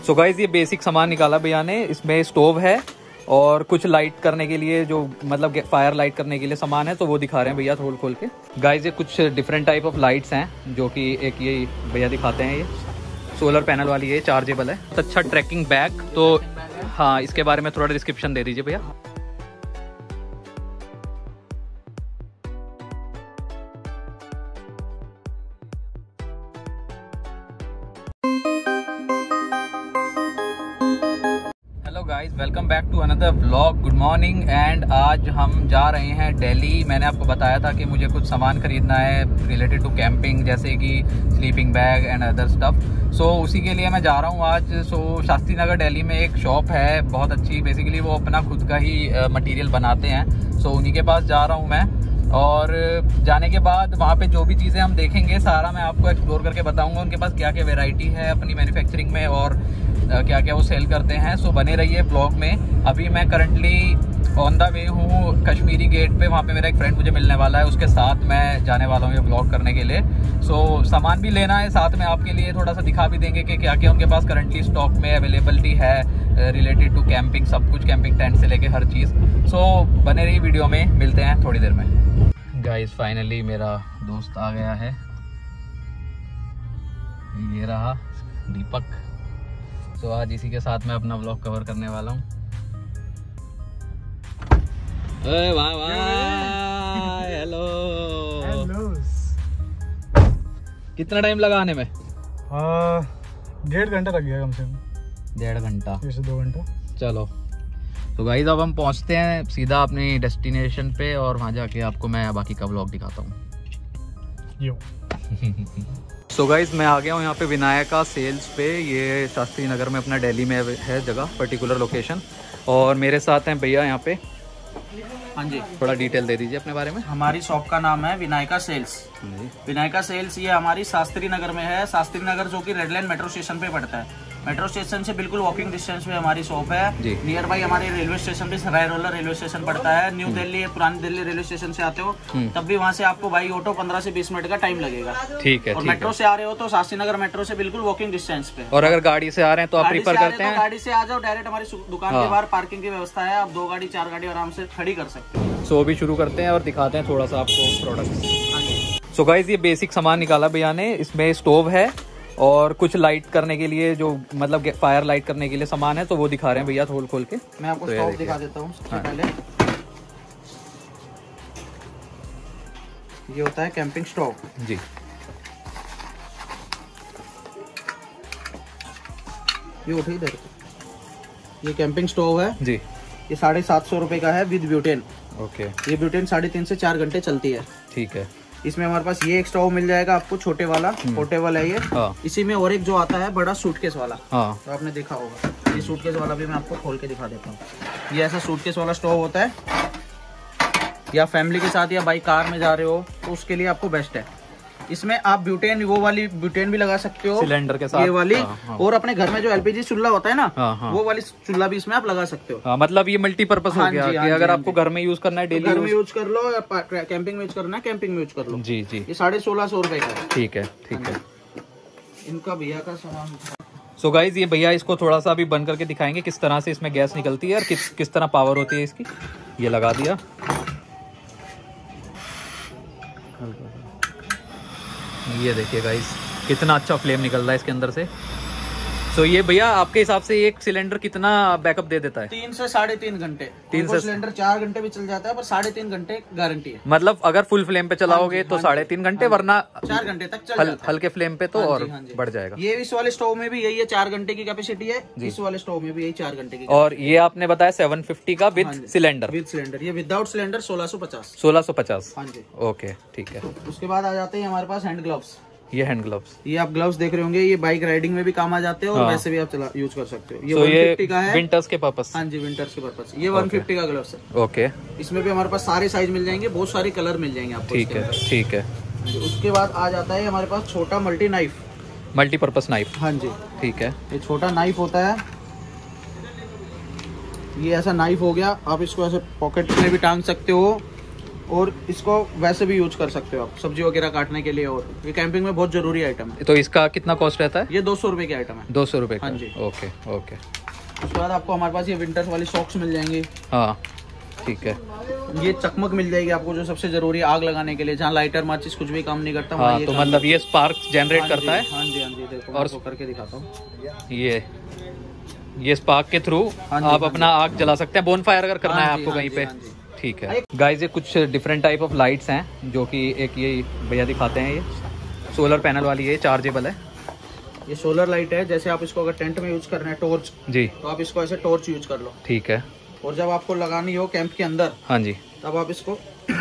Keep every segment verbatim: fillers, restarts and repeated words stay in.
So guys ये basic सामान निकाला भैया ने। इसमें स्टोव है और कुछ लाइट करने के लिए जो मतलब फायर लाइट करने के लिए सामान है, तो वो दिखा रहे हैं भैया खोल खोल के। गाइज ये कुछ डिफरेंट टाइप ऑफ लाइट्स हैं जो कि एक ये भैया दिखाते हैं। ये सोलर पैनल वाली है, चार्जेबल है। अच्छा ट्रैकिंग बैग, तो हाँ इसके बारे में थोड़ा डिस्क्रिप्शन दे दीजिए भैया। Hello guys, welcome back to another vlog. Good morning. And आज हम जा रहे हैं दिल्ली। मैंने आपको बताया था कि मुझे कुछ सामान खरीदना है रिलेटेड टू कैंपिंग, जैसे कि sleeping bag and other stuff. So उसी के लिए मैं जा रहा हूँ आज। सो so, शास्त्री नगर दिल्ली में एक शॉप है बहुत अच्छी। बेसिकली वो अपना खुद का ही मटेरियल बनाते हैं। सो so, उन्हीं के पास जा रहा हूँ मैं। और जाने के बाद वहाँ पे जो भी चीज़ें हम देखेंगे सारा मैं आपको एक्सप्लोर करके बताऊंगा। उनके पास क्या क्या वैरायटी है अपनी मैन्युफैक्चरिंग में और क्या क्या वो सेल करते हैं। सो बने रहिए ब्लॉग में। अभी मैं करंटली ऑन द वे हूँ कश्मीरी गेट पे। वहाँ पे मेरा एक फ्रेंड मुझे मिलने वाला है, उसके साथ मैं जाने वाला हूँ ये ब्लॉग करने के लिए। सो सामान भी लेना है साथ में, आपके लिए थोड़ा सा दिखा भी देंगे कि क्या क्या उनके पास करंटली स्टॉक में अवेलेबिलिटी है रिलेटेड टू कैंपिंग, सब कुछ कैंपिंग टेंट से लेके हर चीज़। सो बने रहिए वीडियो में, मिलते हैं थोड़ी देर में। गाइस फाइनली मेरा दोस्त आ गया है, ये रहा दीपक। तो आज इसी के साथ मैं अपना व्लॉग कवर करने वाला हूँ। वाह वाह, हेलो हेलो। कितना टाइम लगा आने में? डेढ़ घंटा लग गया कम से कम। डेढ़ घंटा से दो घंटा। चलो तो गाइस अब हम पहुंचते हैं सीधा अपनी डेस्टिनेशन पे और वहाँ जाके आपको मैं बाकी का व्लॉग दिखाता हूँ। सो गाइस मैं आ गया हूँ यहाँ पे विनायका सेल्स पे। ये शास्त्री नगर में अपना दिल्ली में है जगह, पर्टिकुलर लोकेशन। और मेरे साथ हैं भैया यहाँ पे। हाँ जी, थोड़ा डिटेल दे दीजिए अपने बारे में। हमारी शॉप का नाम है विनायका सेल्स। विनायका सेल्स ये हमारी शास्त्री नगर में है। शास्त्री नगर जो कि रेड लाइन मेट्रो स्टेशन पे पड़ता है। मेट्रो स्टेशन से बिल्कुल वॉकिंग डिस्टेंस पे हमारी शॉप है। नियर बाई हमारे रेलवे स्टेशन पे सराय रोला रेलवे स्टेशन पड़ता है। न्यू दिल्ली पुरानी दिल्ली रेलवे स्टेशन से आते हो तब भी वहाँ से आपको बाई ऑटो पंद्रह से बीस मिनट का टाइम लगेगा। ठीक है। और मेट्रो से आ रहे हो तो शास्त्री नगर मेट्रो से बिल्कुल वॉकिंग डिस्टेंस पे। और अगर गाड़ी से आ रहे हैं तो आप प्रीफर करते हैं? गाड़ी से आ जाओ, डायरेक्ट हमारी दुकान के बाहर पार्किंग की व्यवस्था है। आप दो गाड़ी चार गाड़ी आराम से खड़ी कर सकते हैं। सो अभी शुरू करते हैं और दिखाते हैं थोड़ा सा आपको प्रोडक्ट्स। सो गाइस ये बेसिक सामान निकाला भैया ने। इसमें स्टोव है और कुछ लाइट करने के लिए जो मतलब फायर लाइट करने के लिए सामान है, तो वो दिखा रहे हैं भैया खोल खोल के। मैं आपको तो स्टोव दिखा देता हूँ सबसे पहले। ये होता है कैंपिंग स्टोव जी। ये उठे इधर। ये कैंपिंग स्टोव है जी। ये साढ़े सात सौ रुपए का है विद ब्यूटेन। ओके। ये ब्यूटेन साढ़े तीन से चार घंटे चलती है। ठीक है। इसमें हमारे पास ये एक स्टोव मिल जाएगा आपको, छोटे वाला, पोर्टेबल है ये। हाँ। इसी में और एक जो आता है बड़ा सूटकेस वाला। हाँ। तो आपने देखा होगा। ये सूटकेस वाला भी मैं आपको खोल के दिखा देता हूँ। ये ऐसा सूटकेस वाला स्टोव होता है, या फैमिली के साथ या बाई कार में जा रहे हो तो उसके लिए आपको बेस्ट है। इसमें आप ब्यूटेन, वो वाली ब्यूटेन भी लगा सकते हो सिलेंडर के साथ, ये वाली। हाँ, हाँ। और अपने घर में जो एलपीजी चूल्हा होता है ना, हाँ, हाँ। वो वाली चूल्हा भी इसमें आप लगा सकते हो। हाँ, मतलब ये मल्टीपर्पज हो गया कि अगर आपको घर में यूज करना है, डेली घर में यूज कर लो, या कैंपिंग में यूज करना है कैंपिंग में यूज कर लो। जी जी। ये साढ़े सोलह सौ रुपए का। ठीक है ठीक है। इनका भैया का सामान। सो गाइज ये भैया इसको थोड़ा सा अभी बंद करके दिखाएंगे किस तरह से इसमें गैस निकलती है और किस किस तरह पावर होती है इसकी। ये लगा दिया। ये देखिए गाइस कितना अच्छा फ्लेम निकल रहा है इसके अंदर से। सो so, ये भैया आपके हिसाब से एक सिलेंडर कितना बैकअप दे देता है? तीन से साढ़े तीन घंटे। तीन से सिलेंडर चार घंटे भी चल जाता है, पर साढ़े तीन घंटे गारंटी है। मतलब अगर फुल फ्लेम पे चलाओगे तो साढ़े तीन घंटे, वरना चार घंटे तक चल हल, जाता है। हल्के फ्लेम पे तो और बढ़ जाएगा। ये इस वाले स्टोव में भी यही है, चार घंटे की कैपेसिटी है। इस वाले स्टोव में भी यही चार घंटे की। और ये आपने बताया सेवन फिफ्टी का विद सिलेंडर। With cylinder. ये विदाउट सिलेंडर सोलह सौ पचास। सोलह सौ पचास। हाँ जी। ओके ठीक है। उसके बाद आ जाते हैं हमारे पास हैंड ग्लव्स। ये हैंड ग्लव्स, ये आप ग्लव्स देख रहे होंगे, ये बाइक राइडिंग में भी काम आ जाते हैं और हाँ। वैसे भी आप चला यूज कर सकते हो। ये so एक सौ पचास का है, विंटर्स के पर्पस। हाँ जी, विंटर्स के पर्पस। ये एक सौ पचास का ग्लव्स है। ओके। इसमें भी हमारे पास सारे साइज मिल जाएंगे, बहुत सारे कलर मिल जाएंगे आपको। ठीक है ठीक है। उसके बाद आ जाता है हमारे पास छोटा मल्टी नाइफ, मल्टीपर्पज नाइफ। हाँ जी ठीक है। ये छोटा नाइफ होता है। ये ऐसा नाइफ हो गया, आप इसको ऐसे पॉकेट में भी टांग सकते हो और इसको वैसे भी यूज कर सकते हो आप, सब्जी वगैरह काटने के लिए। और ये कैंपिंग में बहुत जरूरी आइटम है। तो इसका कितना कॉस्ट रहता है? ये दो सौ रुपए की आइटम है। दो सौ रुपए? हाँ जी। Okay okay. उसके बाद आपको हमारे पास ये विंटर्स वाली सॉक्स मिल जाएंगी। हाँ ठीक है। ये चकमक मिल जाएगी आपको, जो सबसे जरूरी है आग लगाने के लिए, जहाँ लाइटर माचिस कुछ भी काम नहीं करता। हाँ, तो मतलब ये स्पार्क जनरेट करता है। हाँ जी हाँ जी, देखो और करके दिखाता हूँ। ये ये स्पार्क के थ्रू आप अपना आग जला सकते हैं, बोनफायर अगर करना है आपको कहीं पे। ठीक है गाइस, ये कुछ डिफरेंट टाइप ऑफ लाइट्स हैं जो कि एक ये भैया दिखाते हैं। ये सोलर पैनल वाली है, चार्जेबल है। ये सोलर लाइट है। जैसे आप इसको अगर टेंट में यूज करना है टॉर्च जी, तो आप इसको ऐसे टॉर्च यूज कर लो। ठीक है। और जब आपको लगानी हो कैंप के अंदर, हाँ जी, तब आप इसको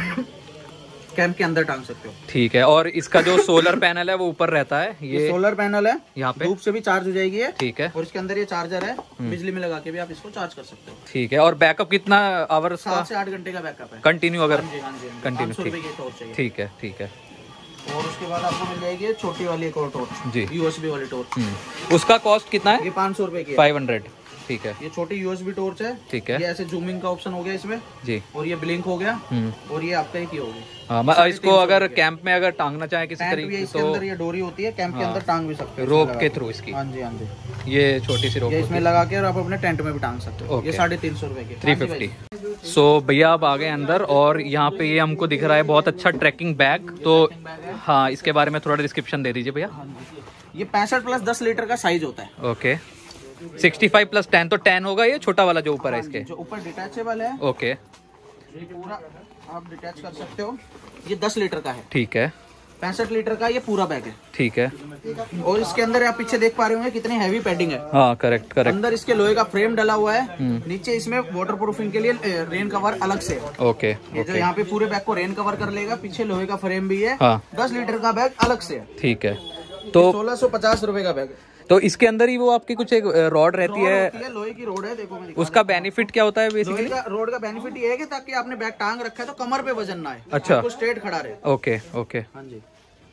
कैंप के अंदर टांग सकते हो। ठीक है। और इसका जो सोलर पैनल है वो ऊपर रहता है। ये, ये सोलर पैनल है, यहाँ पे धूप से भी चार्ज हो जाएगी है। ठीक है। और इसके अंदर ये चार्जर है, बिजली में लगा के भी आप इसको चार्ज कर सकते हो। ठीक है। और बैकअप कितना आवर? सात से आठ घंटे का बैकअप है कंटिन्यू अगर कंटिन्यू। ठीक है ठीक है। और उसके बाद आपको मिल जाएगी छोटी वाली एक और टॉर्च जी, यूएसबी वाली टॉर्च। उसका कॉस्ट कितना है? ये पाँच सौ रुपए की, फाइव हंड्रेड। ठीक है। ये छोटी यूएसबी टॉर्च है। ठीक है। ये ऐसे जूमिंग का ऑप्शन हो गया इसमें जी, और ये ब्लिंक हो गया, और ये आपका एक ही हो गया। हाँ, इसको अगर कैंप में अगर टांगना चाहे किसी तरीके से, अंदर ये डोरी होती है, कैंप के अंदर टांग भी सकते हो रोप के थ्रू इसकी। हाँ जी हाँ जी, ये छोटी सी रोप इसमें लगा के और आप अपने टेंट में भी टांग सकते हो। ये साढ़े तीन सौ रुपए की, थ्री फिफ्टी। सो भैया आप आ गए अंदर, और यहाँ पे ये हमको दिख रहा है बहुत अच्छा ट्रैकिंग बैग। तो हाँ, इसके बारे में थोड़ा डिस्क्रिप्शन दे दीजिए भैया। ये पैंसठ प्लस दस लीटर का साइज होता है। Okay. Sixty five plus ten, तो टेन होगा ये छोटा वाला जो ऊपर है इसके? जो ऊपर डिटैचेबल है। ओके। ये पूरा आप डिटैच कर सकते हो। ये दस लीटर का है। ठीक है। पैंसठ लीटर का ये पूरा बैग है। ठीक है। और इसके अंदर आप पीछे देख पा रहे होंगे कितनी हैवी पैडिंग है। हाँ करेक्ट करेक्ट। अंदर इसके लोहे का फ्रेम डला हुआ है, नीचे इसमें वाटर प्रूफिंग के लिए रेन कवर अलग से। ओके। ये जो यहाँ पे पूरे बैग को रेन कवर कर लेगा, पीछे लोहे का फ्रेम भी है। दस लीटर का बैग अलग से। ठीक है। तो सोलह सौ पचास रूपये का बैग। तो इसके अंदर ही वो आपकी कुछ एक रॉड रहती है, लोहे की रोड है, देखो मैं उसका बेनिफिट क्या होता है बेसिकली? रोड का बेनिफिट ये है कि ताकि आपने बैग टांग रखा है तो कमर पे वजन ना आए। अच्छा, स्ट्रेट खड़ा रहे। Okay okay. हाँ जी,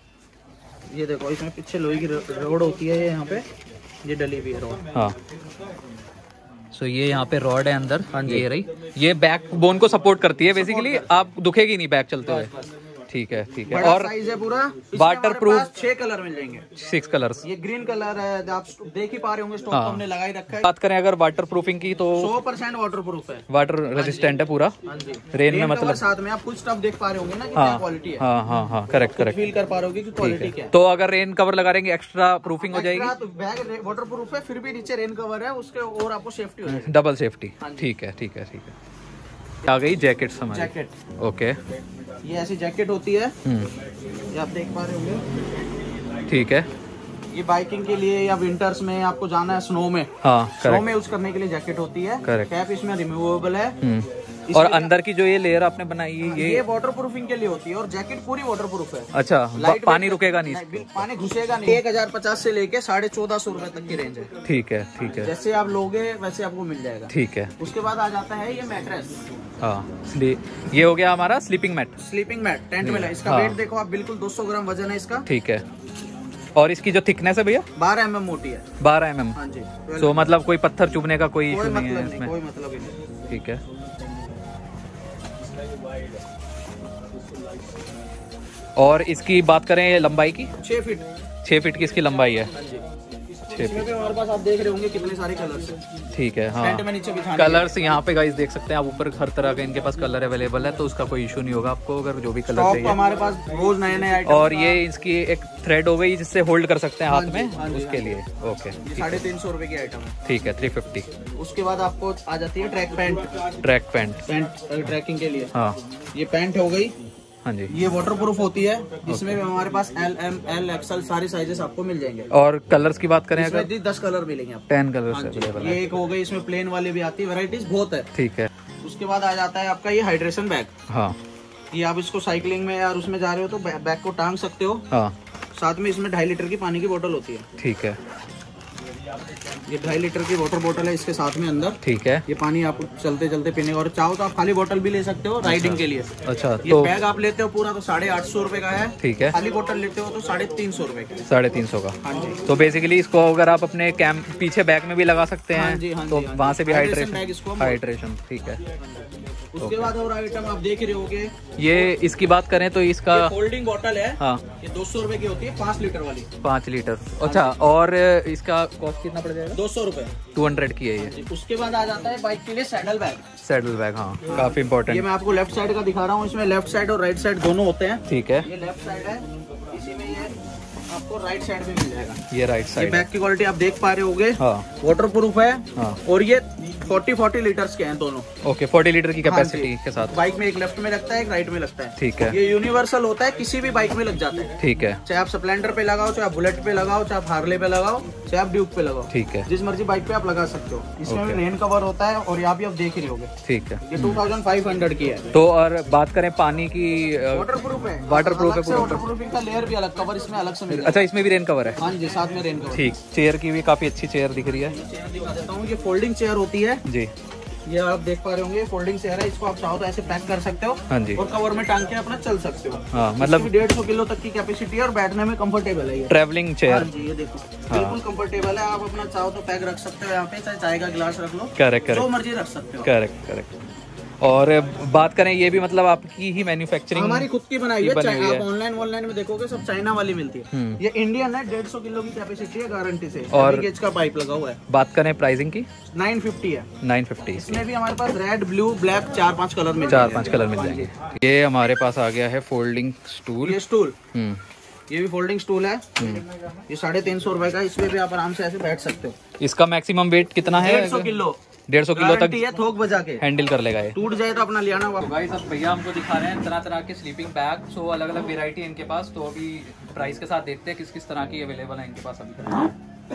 ये देखो इसमें पीछे लोहे की रोड होती है, यहाँ पे ये डली हुई है रोड। हाँ, सो so, ये यहाँ पे रॉड है अंदर। हाँ जी, ये रही, ये बैक बोन को सपोर्ट करती है बेसिकली, आप दुखेगी नहीं बैक चलते हुए। ठीक है ठीक है। और साइज है पूरा वाटर प्रूफ। छह कलर मिल जाएंगे, सिक्स कलर्स। ये ग्रीन कलर है, आप देख ही पा रहे होंगे, स्टॉक हाँ। हमने लगा ही रखा है। बात करें अगर वाटर प्रूफिंग की तो सौ परसेंट वाटर प्रूफ है, वाटर रेजिस्टेंट है पूरा। रेन में मतलब साथ में आप कुछ स्टफ देख पा रहे होंगे ना कि क्या क्वालिटी है। हाँ हाँ हाँ, करेक्ट करेक्ट, फील कर पा रहे होगे कि क्वालिटी क्या है। तो अगर रेन कवर लगा रहेंगे एक्स्ट्रा प्रूफिंग हो जाएगी। तो बैग वाटर प्रूफ है, फिर भी नीचे रेन कवर है उसके, और आपको सेफ्टी हो जाएगी, डबल सेफ्टी। ठीक है ठीक है ठीक है। आ गई जैकेट हमारी। जैकेट ओके, ये ऐसी जैकेट होती है, ये आप देख पा रहे होंगे। ठीक है। ये बाइकिंग के लिए या विंटर्स में आपको जाना है स्नो में, हाँ, स्नो में यूज करने के लिए जैकेट होती है। कैप इसमें रिमूवेबल है। और अंदर की जो ये लेयर आपने बनाई है ये ये वाटर प्रूफिंग के लिए होती है, और जैकेट पूरी वाटर प्रूफ है। अच्छा, पानी रुकेगा नहीं, पानी घुसेगा नहीं। एक हजार पचास से लेके साढ़े चौदह सौ रूपये तक की रेंज है। ठीक है ठीक है, जैसे आप लोगे वैसे आपको मिल जाएगा। ठीक है। उसके बाद आ जाता है ये मैट्रेस। हाँ, ये हो गया हमारा sleeping mat. Sleeping mat tent में, इसका वेट देखो आप, बिल्कुल दो सौ ग्राम वजन है इसका। ठीक है। और इसकी जो थिकनेस है भैया बारह एम एम मोटी है। बारह एम एम। हाँ जी। सो मतलब कोई पत्थर चुभने का कोई इशू नहीं है इसमें, कोई मतलब ही नहीं। ठीक है। और इसकी बात करें लंबाई की, छह फीट छह फीट की इसकी लंबाई है। इसमें भी हमारे पास आप देख रहे होंगे कितने सारे कलर्स हैं। ठीक है। हाँ, टेंट में नीचे बिछाने कलर्स यहाँ पे गाइस देख सकते हैं आप, ऊपर हर तरह का इनके पास कलर अवेलेबल है, तो उसका कोई इशू नहीं होगा आपको अगर जो भी कलर चाहिए। हमारे पास रोज नए नए आइटम। और ये इसकी एक थ्रेड हो गई जिससे होल्ड कर सकते हैं हाथ में, उसके लिए। ओके, साढ़े तीन सौ रुपए की आइटम है। ठीक है, थ्री फिफ्टी। उसके बाद आपको आ जाती है track pant. Track pant pant trekking के लिए। हाँ, ये पैंट हो गई। हाँ जी, ये वाटर प्रूफ होती है, इसमें भी हमारे पास एल एम एल एक्सएल सारी साइजेस आपको मिल जाएंगे। और कलर्स की बात करें अगर, दस कलर मिलेंगे आपको, टेन कलर्स अवेलेबल है। ये एक हो गई, इसमें प्लेन वाली भी आती है, वैरायटीज बहुत है। ठीक है। उसके बाद आ जाता है आपका ये हाइड्रेशन बैग। हाँ, ये आप इसको साइकिलिंग में या उसमें जा रहे हो तो बैग को टांग सकते हो। हाँ, साथ में इसमें ढाई लीटर की पानी की बोतल होती है। ठीक है। ये ढाई लीटर की वाटर बोतल है इसके साथ में अंदर। ठीक है। ये पानी आप चलते चलते पीने, और चाहो तो आप खाली बोतल भी ले सकते हो राइडिंग के लिए। अच्छा, ये तो बैग आप लेते हो पूरा तो साढ़े आठ सौ रुपए का है। ठीक है। खाली बोतल लेते हो तो साढ़े तीन सौ रुपए का। साढ़े तीन सौ का। हाँ जी। तो बेसिकली इसको अगर आप अपने कैंप पीछे बैग में भी लगा सकते हैं, तो वहाँ से भी हाइड्रेशन हाइड्रेशन ठीक है। उसके बाद और आइटम आप देख रहे होगे, ये इसकी बात करें तो इसका फोल्डिंग बोतल है। हाँ, ये दो सौ रुपए की होती है, पाँच लीटर वाली। पाँच लीटर। अच्छा, और इसका कॉस्ट कितना पड़ जाएगा? दो सौ रुपए। टू हंड्रेड की है ये। उसके बाद आ जाता है बाइक के लिए सैडल बैग। सैडल बैग, हाँ, काफी इंपॉर्टेंट। ये मैं आपको लेफ्ट साइड का दिखा रहा हूँ, इसमें लेफ्ट साइड और राइट साइड दोनों होते हैं। ठीक है, ये लेफ्ट साइड है, इसी में ये आपको राइट साइड में मिल जाएगा। ये राइट साइड। बैग की क्वालिटी आप देख पा रहे होगे, हाँ, वाटर प्रूफ है। हाँ। और ये फोर्टी फोर्टी लीटर्स के हैं दोनों। ओके, फोर्टी लीटर की कैपेसिटी के साथ। बाइक में एक लेफ्ट में लगता है, एक राइट में लगता है। ठीक है, ये यूनिवर्सल होता है, किसी भी बाइक में लग जाता है। ठीक है, चाहे आप स्प्लेंडर पे लगाओ, चाहे आप बुलेट पे लगाओ, चाहे आप हार्ले पे लगाओ, चाहे आप ड्यूक पे लगाओ। ठीक है, जिस मर्जी बाइक पे आप लगा सकते हो। इसमें भी रेन कवर होता है, और यहाँ भी आप देख रहे होगे। ठीक है, ये टू थाउजेंड फाइव हंड्रेड की है। तो और बात करें पानी की, वाटर प्रूफ है। वाटर प्रूफ है पूरा। वाटर प्रूफिंग का लेयर भी अलग, कवर इसमें अलग से मिल अच्छा, इसमें भी रेन कवर है? हाँ जी, साथ में रेन कवर। ठीक, चेयर की भी काफी अच्छी चेयर दिख रही है। चेयर दिखा देता हूँ, ये फोल्डिंग चेयर होती है जी। ये आप देख पा रहे होंगे, फोल्डिंग चेयर है। इसको आप चाहो तो ऐसे पैक कर सकते हो। हाँ जी। और कवर में टांग के अपना चल सकते हो। हाँ, मतलब डेढ़ सौ किलो तक की कैपेसिटी है, और बैठने में कंफर्टेबल है ये। Travelling chair. हाँ जी, ये देखो, बिल्कुल कंफर्टेबल है। आप अपना चाहो तो पैक रख सकते हो यहाँ पे, चाहे चाय का गिलास रख लो। करेक्ट, करेक्ट, जो मर्जी रख सकते हो। Correct, correct. और बात करें, ये भी मतलब आपकी ही मैन्युफैक्चरिंग? हमारी खुद की बनाई है। बनी हुई है। आप ऑनलाइन ऑनलाइन में देखोगे सब चाइना वाली मिलती है। ये इंडियन है, डेढ़ सौ किलो की कैपेसिटी है, गारंटी से। और गेज का पाइप लगा हुआ है। बात करें प्राइसिंग की? Nine fifty nine. नाइन फिफ्टी। इसमें भी हमारे पास रेड, ब्लू, ब्लैक चार पांच कलर मिल चार पांच कलर मिल जाएंगे। ये हमारे पास आ गया है फोल्डिंग स्टूल। ये स्टूल, हम्म, ये भी फोल्डिंग स्टूल है। ये साढ़े तीन सौ रुपए का। इसमें भी आप आराम से ऐसे बैठ सकते हो। इसका मैक्सिमम वेट कितना है? डेढ़ सौ किलो। डेढ़ सौ किलो तक है, थोक बजा के हैंडल कर लेगा ये। टूट जाए तो अपना ले आना। भाई सब भैया हमको दिखा रहे हैं तरह तरह के स्लीपिंग बैग। सो अलग अलग वेराइटी है इनके पास। तो अभी प्राइस के साथ देखते हैं किस किस तरह की अवेलेबल है इनके पास अभी।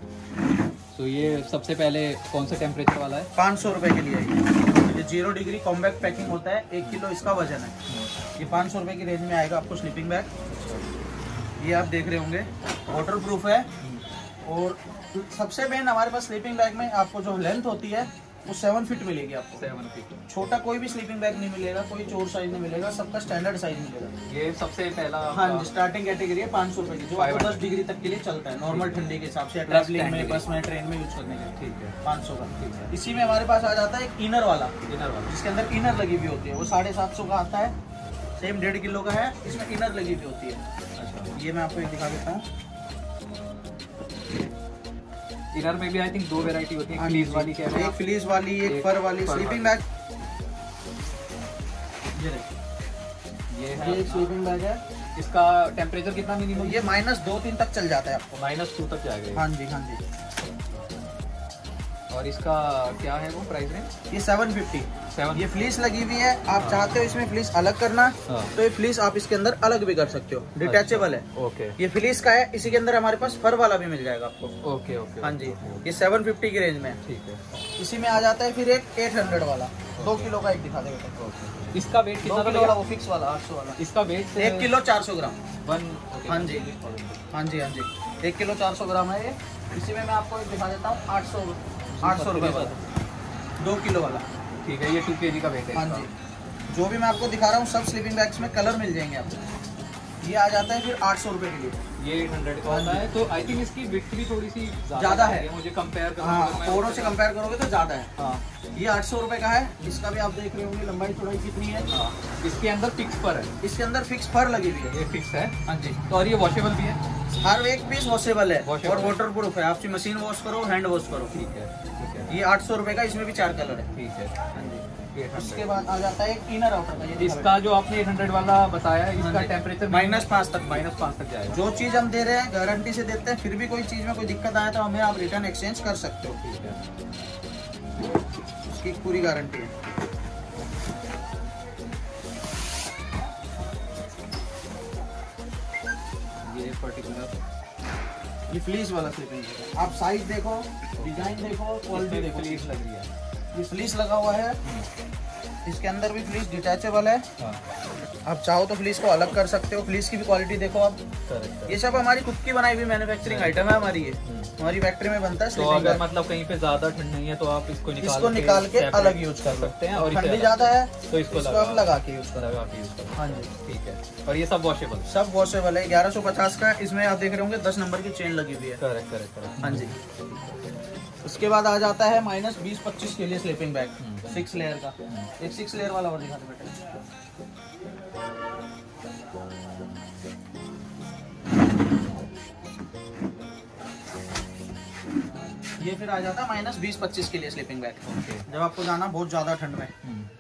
तो ये सबसे पहले कौन सा टेम्परेचर वाला है? पाँच सौ रुपए के लिए ये जीरो डिग्री कॉम्पैक्ट पैकिंग होता है। एक किलो इसका वजन है। ये पाँच सौ रुपए की रेंज में आएगा आपको स्लीपिंग बैग। ये आप देख रहे होंगे, वाटर प्रूफ है। और सबसे मेन हमारे पास स्लीपिंग बैग में आपको जो लेंथ होती है वो सेवन फीट मिलेगी आपको। Seven feet. छोटा कोई भी स्लीपिंग बैग नहीं मिलेगा, कोई चोर साइज नहीं मिलेगा, सबका स्टैंडर्ड साइज मिलेगा। ये सबसे पहला, हाँ जी, स्टार्टिंग कैटेगरी है पाँच सौ रुपए की, जो आपको दस डिग्री तक के लिए चलता है नॉर्मल ठंडी के हिसाब से, ट्रैवलिंग में, बस में, ट्रेन में यूज करने के लिए। ठीक है, पाँच सौ का। ठीक है। इसी में हमारे पास आ जाता है एक इनर वाला। इनर वाला जिसके अंदर इनर लगी हुई होती है, वो साढ़े सात सौ का आता है। सेम डेढ़ किलो का है, इसमें इनर लगी हुई होती है। अच्छा, ये मैं आपको एक दिखा देता हूँ। इनर में भी आई थिंक दो वैरायटी होती है। फ्लीस वाली क्या है? एक फ्लीस वाली, एक फर वाली। स्लीपिंग बैग ये ये ये एक स्लीपिंग बैग है। इसका टेम्परेचर कितना मिनिमम? ये माइनस दो तीन तक चल जाता है आपको। माइनस टू तक जाएगा। हाँ जी, हाँ जी। और इसका क्या है वो प्राइस रेंज? ये सेवन फिफ्टी। सेवन। ये फ्लीस लगी हुई है। आप चाहते हो इसमें फ्लीस अलग करना, हाँ। तो ये फ्लीस आप इसके अंदर अलग भी कर सकते हो। डिटैचेबल है। ओके। ये फ्लीस का है। इसी के अंदर हमारे पास फर वाला भी मिल जाएगा आपको। Okay okay. हाँ जी, ये सेवन फिफ्टी की रेंज में। ठीक है। इसी में आ जाता है फिर एक एट हंड्रेड वाला, दो किलो का एक दिखा देगा। इसका वेट कितना किलो वाला, वो फिक्स वाला आठ सौ वाला। इसका वेट एक किलो चार सौ ग्राम। वन। हाँ जी, हाँ जी, हाँ जी, एक किलो चार सौ ग्राम है ये। इसी में मैं आपको एक दिखा देता हूँ, आठ सौ आठ सौ रुपये वाला, दो किलो वाला। ठीक है, ये टू के जी का वेट है। हाँ जी, जो भी मैं आपको दिखा रहा हूँ सब स्लीपिंग बैग्स में कलर मिल जाएंगे आपको। ये आ जाता है फिर आठ सौ रुपये के लिए। ये एट हंड्रेड का होता है। तो आई थिंक इसकी विड्थ भी थोड़ी सी ज़्यादा है। मुझे कंपेयर करो। हाँ, फोरों से कंपेयर करोगे तो ज़्यादा है। हाँ, ये आठ सौ रुपये का है। इसका भी आप देख रहे होंगे लंबाई चौड़ाई कितनी है। हाँ, इसके अंदर फिक्स फर है। इसके अंदर फिक्स फर लगी हुई है। ये फिक्स है। हाँ जी। तो और ये वॉशेबल भी है। हर एक पीस वॉशेबल है Washable और है। वाटर प्रूफ है। आपकी मशीन वॉश करो, हैंड वॉश करो। ठीक है, ठीक है। ये आठ सौ रुपये का, इसमें भी चार कलर है। ठीक है। हाँ जी। एट उसके हंड्रेड। बाद आ जाता है एक इनर आउटर का। ये इसका जो आपने एट हंड्रेड वाला बताया है, इसका टेम्परेचर माइनस पाँच तक माइनस पाँच तक जाएगा। जो चीज़ हम दे रहे हैं गारंटी से देते हैं, फिर भी कोई चीज़ में कोई दिक्कत आए तो हमें आप रिटर्न एक्सचेंज कर सकते हो। ठीक है, उसकी पूरी गारंटी है। ये पर्टिकुलर ये फ्लीस वाला स्लीपिंग बैग है। आप साइज देखो, डिजाइन देखो, क्वालिटी देखो। फ्लीस लग रही है। ये फ्लीस लगा हुआ है। इसके अंदर भी फ्लीस डिटैचेबल है। हाँ, आप चाहो तो फ्लीस को अलग कर सकते हो। फ्लीस की भी क्वालिटी देखो आप। करेक्ट। ये सब हमारी खुद की बनाई हुई मैन्युफैक्चरिंग आइटम है हमारी। ये हमारी फैक्ट्री में बनता है तो स्लीपिंग अगर बैग। मतलब कहीं पे ज्यादा ठंड नहीं है तो आप इसको निकाल इसको निकाल के separate अलग यूज कर सकते हैं। और ठंडी ज्यादा है तो इसको इसको लगा- आप लगा के यूज करो। लगा के यूज करो। हाँ जी, ठीक है। और ये सब वॉशेबल। सब वॉशेबल है। ग्यारह सौ पचास का। इसमें आप देख रहे होंगे दस नंबर की चेन लगी हुई है। Correct correct correct. हाँ जी। उसके बाद आ जाता है माइनस बीस पच्चीस के लिए स्लीपिंग बैग। सिक्स लेयर का। एक सिक्स लेयर वाला और दिखा दो बेटा। ये फिर आ जाता है माइनस बीस पच्चीस के लिए स्लीपिंग बैग, जब आपको जाना बहुत ज्यादा ठंड में।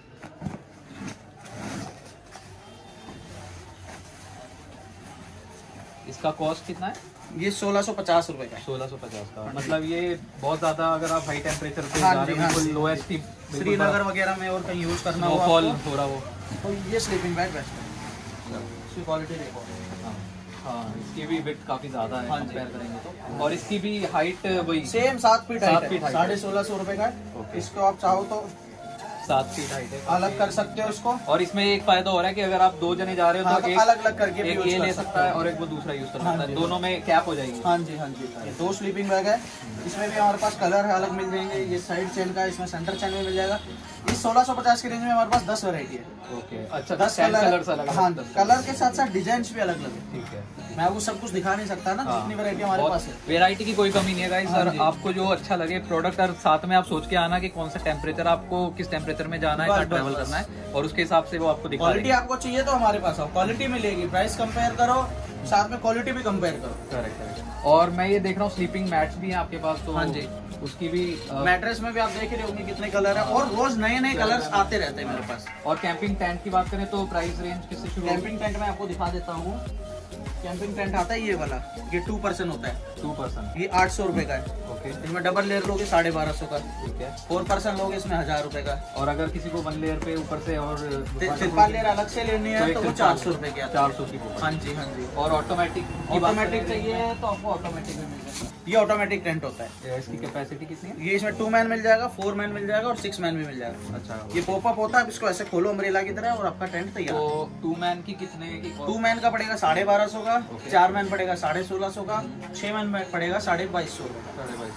इसका कॉस्ट कितना है? ये सोलह सौ पचास रुपए का। सोलह सौ पचास का, मतलब ये बहुत ज्यादा अगर आप हाई टेम्परेचर पे हाँ जा रहे हो, बिल्कुल लोएस्ट की श्रीनगर वगैरह में और कहीं यूज करना हो फॉल हो रहा हो तो ये स्लीपिंग बैग बेस्ट है। इसकी क्वालिटी देखो। हाँ, इसकी भी विड्थ काफी ज्यादा है कंपेयर करेंगे तो, और इसकी भी हाइट वही सेम सात फीट सात फीट हाइट, साढ़े सोलह सौ रुपए का है। इसको आप चाहो तो सात फीट हाइट है, अलग कर सकते हो इसको। और इसमें एक फायदा हो रहा है कि अगर आप दो जने जा रहे हो हाँ, तो, तो एक अलग अलग करके एक ये ले सकता है और एक वो दूसरा यूज कर सकता है, दोनों में कैप हो जाएगी। हाँ जी हाँ जी, ये दो स्लीपिंग बैग है। इसमें भी हमारे पास कलर है, अलग मिल जाएंगे। ये साइड चेन का, इसमें सेंटर चेन में मिल जाएगा। इस सोलह सौ पचास की रेंज में हमारे पास दस वैरायटी है। ओके, अच्छा, दस कलर्स अलग, हाँ, कलर के साथ साथ डिजाइन भी अलग अलग है। ठीक है, मैं आपको सब कुछ दिखा नहीं सकता ना, जितनी वैरायटी हमारे पास है। वैरायटी की कोई कमी नहीं है गाइस। सर आपको जो अच्छा लगे प्रोडक्ट, और साथ में आप सोच के आना कि कौन सा टेम्परेचर आपको, किस टेम्परेचर में जाना है, कहाँ ट्रैवल करना है, और उसके हिसाब से वो आपको दिखा देंगे। क्वालिटी आपको चाहिए तो हमारे पास आओ, क्वालिटी मिलेगी। प्राइस कंपेयर करो, साथ में क्वालिटी भी कंपेयर करो। Correct correct. और मैं ये देख रहा हूँ स्लीपिंग मैट्स भी हैं आपके पास, तो हाँ जी, उसकी भी मैट्रेस में भी आप देख रहे होंगे कितने कलर है, और रोज नए नए कलर्स आते रहते हैं मेरे पास। और कैंपिंग टेंट की बात करें तो प्राइस रेंज किससे शुरू? कैंपिंग टेंट में आपको दिखा देता हूँ। कैंपिंग टेंट आता है ये वाला, ये टू पर्सन होता है। टू पर्सन ये आठ सौ रुपए का है। ओके, इसमें डबल लेयर लोगे साढ़े बारह सौ का। ठीक है। फोर पर्सन लोगे इसमें हजार रुपए का। और अगर किसी को वन लेयर पे ऊपर से और तिरपाल लेयर अलग से लेनी है तो वो चार सौ रुपए की। चार सौ की। हाँ जी हाँ जी। और ऑटोमेटिक ऑटोमेटिक चाहिए तो आपको ऑटोमेटिक में मिल जाएगा। ये ऑटोमेटिक टेंट होता है। इसकी कैपेसिटी कितनी है? ये इसमें टू मैन मिल जाएगा, फोर मैन मिल जाएगा और सिक्स मैन भी मिल जाएगा। अच्छा, ये पॉपअप होता है, इसको ऐसे खोलो अम्ब्रेला की तरह और आपका टेंट तैयार। तो टू मैन की कितने की? टू मैन का पड़ेगा साढ़े बारह सौ का, चार मैन पड़ेगा साढ़े सोलह सौ का, छह मैन पड़ेगा साढ़े बाईस सौ का। साढ़े बाईस।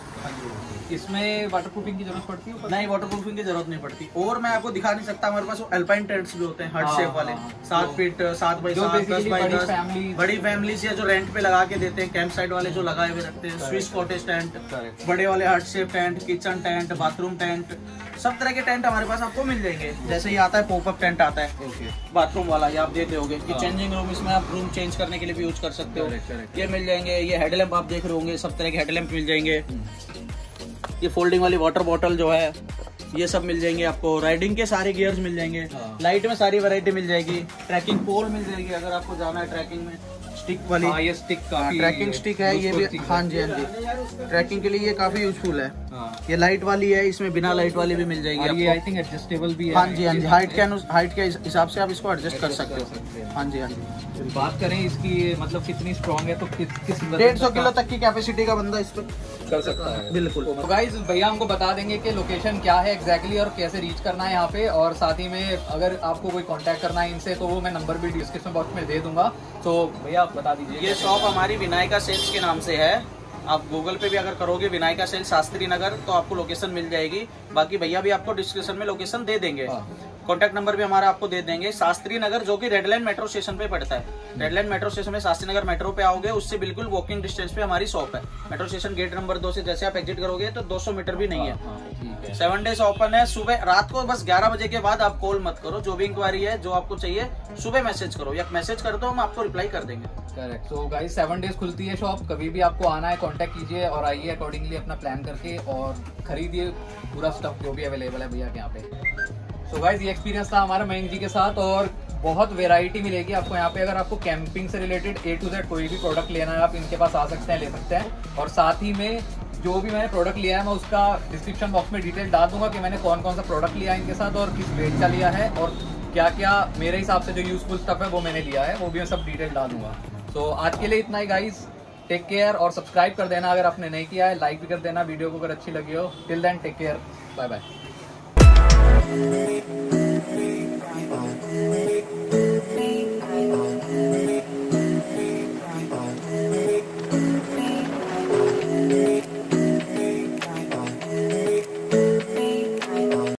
इसमें वाटरप्रूफिंग की जरूरत पड़ती है? नहीं, वाटरप्रूफिंग की जरूरत नहीं पड़ती। और मैं आपको दिखा नहीं सकता, हमारे पास वो अल्पाइन टेंट्स भी होते हैं, हार्ट शेप वाले, सात फीट सात बाई सात, दस बाई दस। बड़ी फैमिलीज है जो रेंट पे लगा के देते हैं, कैंप साइड वाले जो लगाए हुए रखते हैं, स्विस कॉटेज टेंट, बड़े वाले heart shape tent, kitchen tent, bathroom tent, सब तरह के टेंट हमारे पास आपको मिल जाएंगे। जैसे ये आता है पॉपअप टेंट आता है बाथरूम वाला, ये आप देते होंगे कि चेंजिंग रूम, इसमें आप रूम चेंज करने के लिए भी यूज कर सकते हो। ये मिल जाएंगे। ये हेडलैम्प आप देख रहे होंगे, सब तरह के हेडलैम्प मिल जाएंगे। ये फोल्डिंग वाली वाटर बॉटल जो है, ये सब मिल जाएंगे आपको। राइडिंग के सारे गियर्स मिल जाएंगे। लाइट में सारी वैरायटी मिल जाएगी। ट्रैकिंग पोल मिल जाएगी अगर आपको जाना है ट्रैकिंग में। स्टिक वाली, हाँ, ये स्टिक काफी ट्रैकिंग स्टिक है ये भी। हाँ जी हाँ जी, ट्रैकिंग के लिए ये काफी यूजफुल है। ये लाइट वाली है, इसमें बिना लाइट वाली भी मिल जाएगी। और ये आई थिंक एडजस्टेबल भी है। हाँ जी हाँ जी, हाइट के हाइट के हिसाब से आप इसको एडजस्ट कर सकते हो। हाँ जी हाँ जी। बात करें इसकी, मतलब कितनी स्ट्रॉन्ग है, तो किस किस डेढ़ सौ किलो तक की कैपेसिटी का बंदा इस पर कर सकता है। बिल्कुल। तो गाइस भैया हमको बता देंगे कि लोकेशन क्या है एग्जैक्टली और कैसे रीच करना है यहाँ पे, और साथ ही में अगर आपको कोई कांटेक्ट करना है इनसे तो वो मैं नंबर भी डिस्क्रिप्शन बॉक्स में दे दूंगा। तो भैया आप बता दीजिए। ये शॉप हमारी विनायका सेल्स के नाम से है। आप गूगल पे भी अगर करोगे विनायका सेल्स शास्त्री नगर तो आपको लोकेशन मिल जाएगी। बाकी भैया भी आपको डिस्क्रिप्शन में लोकेशन दे देंगे। कॉन्टैक्ट नंबर भी हमारा आपको दे देंगे। शास्त्री नगर जो कि रेड लाइन मेट्रो स्टेशन पे पड़ता है। रेड लाइन मेट्रो स्टेशन में शास्त्री नगर मेट्रो पे आओगे, उससे बिल्कुल वॉकिंग डिस्टेंस पे हमारी शॉप है। मेट्रो स्टेशन गेट नंबर दो से जैसे आप एग्जिट करोगे तो दो सौ मीटर भी नहीं है। सेवन डेज ओपन है। सुबह रात को बस ग्यारह बजे के बाद आप कॉल मत करो। जो भी इंक्वायरी है, जो आपको चाहिए, सुबह मैसेज करो या मैसेज कर दो, हम आपको रिप्लाई कर देंगे। Correct. So guys seven days खुलती है शॉप, कभी भी आपको आना है कांटेक्ट कीजिए और आइए अकॉर्डिंगली अपना प्लान करके और खरीदिए पूरा स्टफ जो भी अवेलेबल है भैया के यहाँ पे। सो गाइस ये एक्सपीरियंस था हमारा मयंक जी के साथ, और बहुत वेराइटी मिलेगी आपको यहाँ पे। अगर आपको कैंपिंग से रिलेटेड ए टू जेड कोई भी प्रोडक्ट लेना है, आप इनके पास आ सकते हैं, ले सकते हैं। और साथ ही में जो भी मैंने प्रोडक्ट लिया है मैं उसका डिस्क्रिप्शन बॉक्स में डिटेल डाल दूंगा कि मैंने कौन कौन सा प्रोडक्ट लिया है इनके साथ और किस रेट का लिया है और क्या क्या मेरे हिसाब से जो यूजफुल स्टफ है वो मैंने लिया है, वो भी मैं सब डिटेल डाल दूंगा। तो आज के लिए इतना ही गाइस, टेक केयर और सब्सक्राइब कर देना अगर आपने नहीं किया है, लाइक भी कर देना वीडियो को अगर अच्छी लगी हो। Till then take care, bye bye.